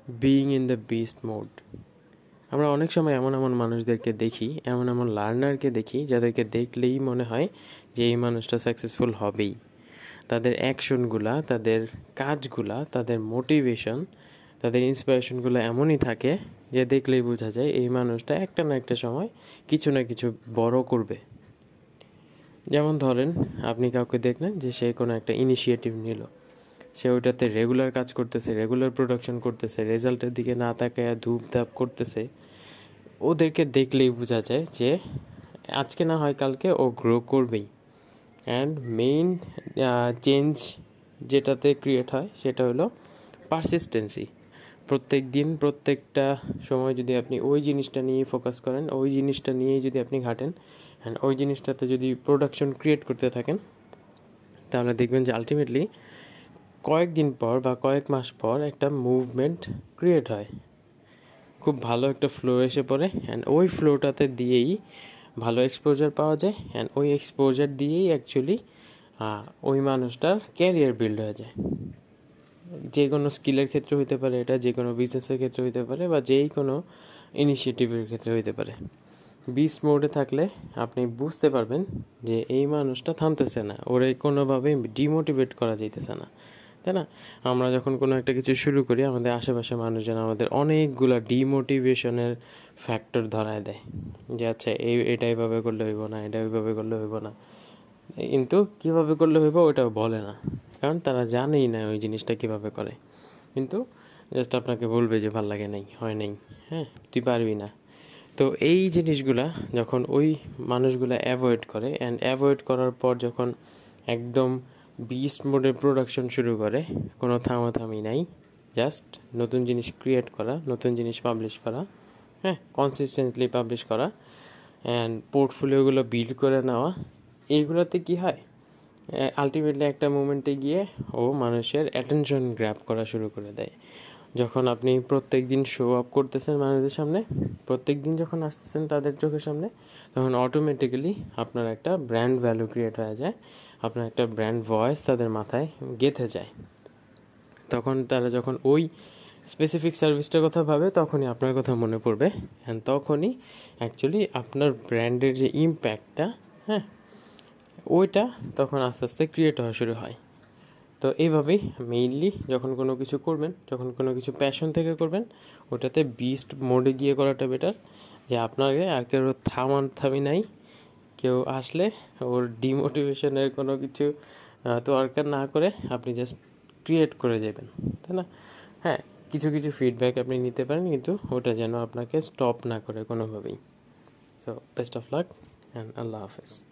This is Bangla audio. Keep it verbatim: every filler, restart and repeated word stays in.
Being in the beast mode. আমরা অনেক সময় এমন এমন মানুষদেরকে দেখি, এমন এমন লার্নারকে দেখি যাদেরকে দেখলেই মনে হয় যে এই মানুষটা সাকসেসফুল হবেই। তাদের অ্যাকশনগুলা, তাদের কাজগুলা, তাদের মোটিভেশন, তাদের ইন্সপিরেশনগুলো এমনই থাকে যে দেখলেই বোঝা যায় এই মানুষটা একটা না একটা সময় কিছু না কিছু বড় করবে। যেমন ধরেন, আপনি কাউকে দেখলেন যে সে কোনো একটা ইনিশিয়েটিভ নিল, সে ওইটাতে রেগুলার কাজ করতেছে, রেগুলার প্রোডাকশন করতেছে, রেজাল্টের দিকে না তাকায় ধূপ ধাপ করতেছে। ওদেরকে দেখলেই বোঝা যায় যে আজকে না হয় কালকে ও গ্রো করবেই। অ্যান্ড মেইন চেঞ্জ যেটাতে ক্রিয়েট হয় সেটা হলো পারসিস্টেন্সি। প্রত্যেক দিন প্রত্যেকটা সময় যদি আপনি ওই জিনিসটা নিয়ে ফোকাস করেন, ওই জিনিসটা নিয়েই যদি আপনি ঘাটেন অ্যান্ড ওই জিনিসটাতে যদি প্রোডাকশন ক্রিয়েট করতে থাকেন, তাহলে দেখবেন যে আলটিমেটলি কয়েকদিন পর বা কয়েক মাস পর একটা মুভমেন্ট ক্রিয়েট হয়, খুব ভালো একটা ফ্লো এসে পড়ে। অ্যান্ড ওই ফ্লোটাতে দিয়েই ভালো এক্সপোজার পাওয়া যায়, অ্যান্ড ওই এক্সপোজার দিয়েই অ্যাকচুয়ালি ওই মানুষটার ক্যারিয়ার বিল্ড হয়ে যায়। যে কোনো স্কিলের ক্ষেত্রে হইতে পারে এটা, যে কোনো বিজনেসের ক্ষেত্রে হইতে পারে, বা যেই কোনো ইনিশিয়েটিভের ক্ষেত্রে হইতে পারে। বিস্ট মোডে থাকলে আপনি বুঝতে পারবেন যে এই মানুষটা থামতেছে না, ওরে কোনোভাবেই ডিমোটিভেট করা যাইতেছে না, তাই না? আমরা যখন কোনো একটা কিছু শুরু করি, আমাদের আশেপাশে মানুষজন আমাদের অনেকগুলো ডিমোটিভেশনের ফ্যাক্টর ধরায় দেয় যে আচ্ছা এই এটা এইভাবে করলে হইব না, এটা ওইভাবে করলে হইব না, কিন্তু কীভাবে করলে হইব ওটাও বলে না, কারণ তারা জানেই না ওই জিনিসটা কীভাবে করে। কিন্তু জাস্ট আপনাকে বলবে যে ভাল লাগে নাই, হয় নাই, হ্যাঁ তুই পারবি না। তো এই জিনিসগুলা যখন ওই মানুষগুলো অ্যাভয়েড করে, অ্যান্ড অ্যাভয়েড করার পর যখন একদম বিস্ট মোডে প্রোডাকশন শুরু করে, কোনো থামাথামি নাই, জাস্ট নতুন জিনিস ক্রিয়েট করা, নতুন জিনিস পাবলিশ করা, হ্যাঁ কনসিস্টেন্টলি পাবলিশ করা, অ্যান্ড পোর্টফোলিওগুলো বিল্ড করে নেওয়া, এইগুলোতে কি হয় আলটিমেটলি একটা মোমেন্টে গিয়ে ও মানুষের অ্যাটেনশন গ্র্যাব করা শুরু করে দেয়। যখন আপনি প্রত্যেক দিন শো আপ করতেছেন মানুষদের সামনে, প্রত্যেক দিন যখন আসতেছেন তাদের চোখের সামনে, তখন অটোমেটিক্যালি আপনার একটা ব্র্যান্ড ভ্যালু ক্রিয়েট হয়ে যায়, আপনার একটা ব্র্যান্ড ভয়েস তাদের মাথায় গেঁথে যায়। তখন তারা যখন ওই স্পেসিফিক সার্ভিসটার কথা ভাবে, তখনই আপনার কথা মনে পড়বে, অ্যান্ড তখনই অ্যাকচুয়ালি আপনার ব্র্যান্ডের যে ইম্প্যাক্টটা, হ্যাঁ ওইটা তখন আস্তে আস্তে ক্রিয়েট হওয়া শুরু হয়। তো এইভাবেই মেইনলি যখন কোনো কিছু করবেন, যখন কোনো কিছু প্যাশন থেকে করবেন, ওটাতে বিস্ট মোডে গিয়ে করাটা বেটার। যে আপনাকে আর কেউ থামান থামি নাই, কেউ আসলে ওর ডিমোটিভেশনের কোনো কিছু তোয়াক্কা না করে আপনি জাস্ট ক্রিয়েট করে যাবেন, তাই না? হ্যাঁ, কিছু কিছু ফিডব্যাক আপনি নিতে পারেন, কিন্তু ওটা যেন আপনাকে স্টপ না করে কোনোভাবেই। So best of luck and আল্লাহ হাফেজ।